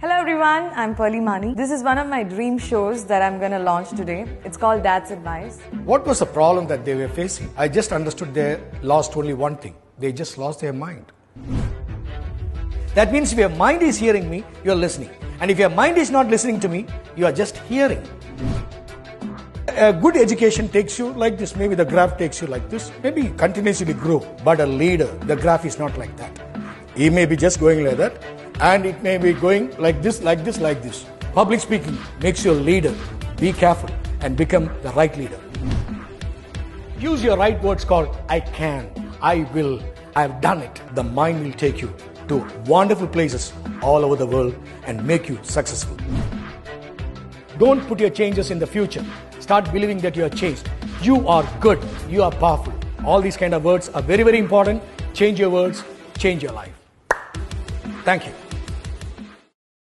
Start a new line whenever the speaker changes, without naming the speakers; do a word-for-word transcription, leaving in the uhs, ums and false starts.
Hello everyone, I'm Pearly Mani. This is one of my dream shows that I'm going to launch today. It's called Dad's Advice.
What was the problem that they were facing? I just understood they lost only one thing. They just lost their mind. That means if your mind is hearing me, you're listening. And if your mind is not listening to me, you are just hearing. A good education takes you like this. Maybe the graph takes you like this. Maybe continuously grow. But a leader, the graph is not like that. He may be just going like that. And it may be going like this, like this, like this. Public speaking makes you a leader. Be careful and become the right leader. Use your right words called I can, I will, I have done it. The mind will take you to wonderful places all over the world and make you successful. Don't put your changes in the future. Start believing that you are changed. You are good. You are powerful. All these kind of words are very, very important. Change your words, change your life. Thank you.